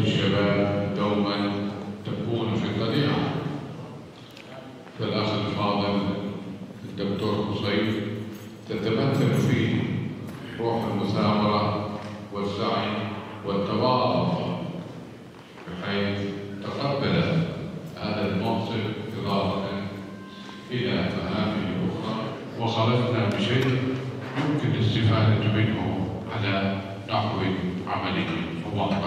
الشباب دوما تكون في الطليعة. فالأخ الفاضل الدكتور قصي تتمثل فيه روح المثابرة والسعي والتواضع، بحيث تقبل هذا المنصب إضافة إلى مهامه الأخرى، وخلصنا بشيء يمكن الاستفادة منه على نحو عملي وواقع.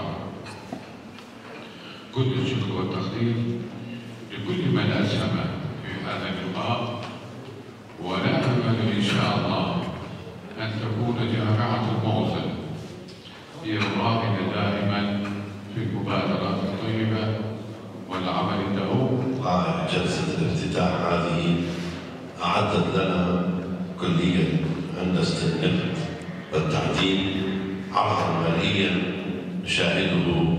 كل الشكر والتقدير لكل من أسهم في هذا اللقاء، ونأمل إن شاء الله أن تكون جامعة الموصل هي الراهنة دائما في المبادرات الطيبة والعمل الدؤوب. جلسة الافتتاح هذه أعدت لنا كلية هندسة النفط والتعدين عرضا ماليا نشاهده.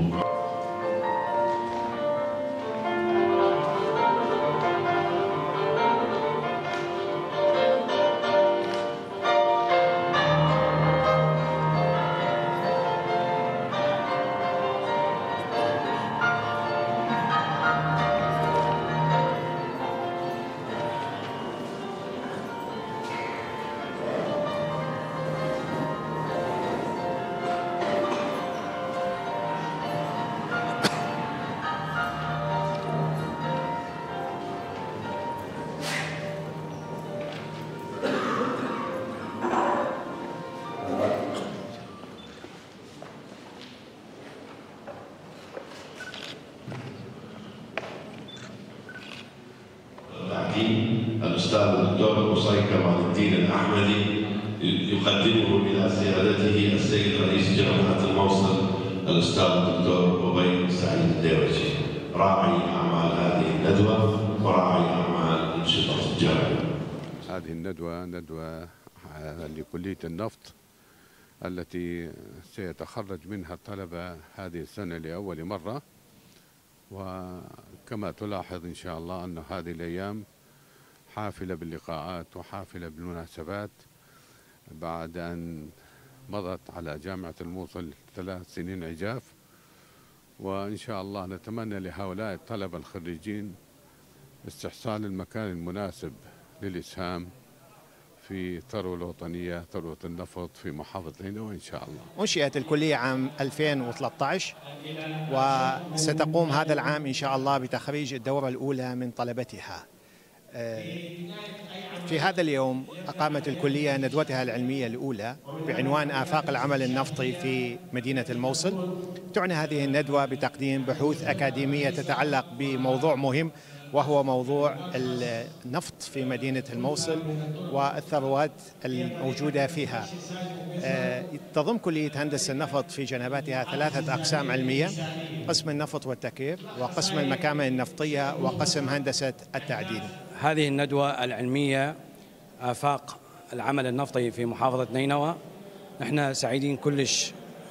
الأستاذ الدكتور قصي كمال الدين الأحمدي يقدمه إلى سيادته السيد رئيس جامعة الموصل الأستاذ الدكتور أبي سعيد الديوجي، راعي أعمال هذه الندوة وراعي أعمال أنشطة الجامعة. هذه الندوة ندوة لكلية النفط التي سيتخرج منها الطلبة هذه السنة لأول مرة، وكما تلاحظ إن شاء الله أن هذه الأيام حافلة باللقاءات وحافلة بالمناسبات بعد أن مضت على جامعة الموصل 3 سنين عجاف. وإن شاء الله نتمنى لهؤلاء الطلبة الخريجين استحصال المكان المناسب للإسهام في ثروة الوطنية، ثروة النفط في محافظة نينوى إن شاء الله. أنشئت الكلية عام 2013 وستقوم هذا العام إن شاء الله بتخريج الدورة الأولى من طلبتها. في هذا اليوم أقامت الكلية ندوتها العلمية الأولى بعنوان آفاق العمل النفطي في مدينة الموصل. تعنى هذه الندوة بتقديم بحوث أكاديمية تتعلق بموضوع مهم، وهو موضوع النفط في مدينة الموصل والثروات الموجودة فيها. تضم كلية هندسة النفط في جنباتها 3 أقسام علمية: قسم النفط والتكرير، وقسم المكامن النفطية، وقسم هندسة التعدين. هذه الندوة العلمية آفاق العمل النفطي في محافظة نينوى، نحن سعيدين كلش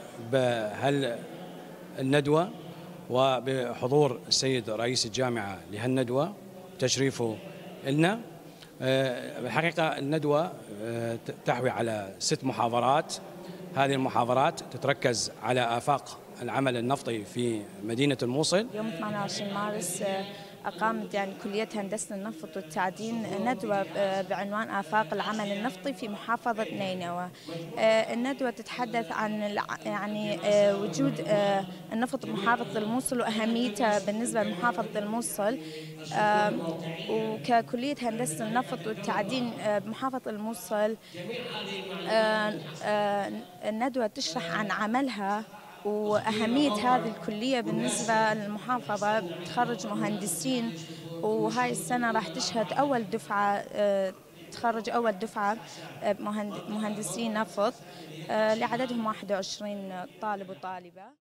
بهالندوة وبحضور السيد رئيس الجامعة لهالندوة تشريفه لنا. بالحقيقة الندوة تحوي على 6 محاضرات. هذه المحاضرات تتركز على آفاق العمل النفطي في مدينة الموصل. يوم 28 مارس أقامت كلية هندسة النفط والتعدين ندوة بعنوان آفاق العمل النفطي في محافظة نينوى. الندوة تتحدث عن وجود النفط بمحافظة الموصل وأهميته بالنسبة لمحافظة الموصل. وككلية هندسة النفط والتعدين بمحافظة الموصل الندوة تشرح عن عملها وأهمية هذه الكلية بالنسبة للمحافظة. تخرج مهندسين، وهاي السنة راح تشهد أول دفعة تخرج أول دفعة مهندسين نفط لعددهم 21 طالب وطالبة.